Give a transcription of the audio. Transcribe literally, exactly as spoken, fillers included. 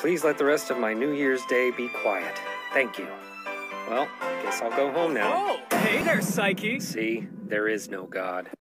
Please let the rest of my New Year's Day be quiet. Thank you. Well, guess I'll go home now. Oh, hey there, Psyche. See, there is no God.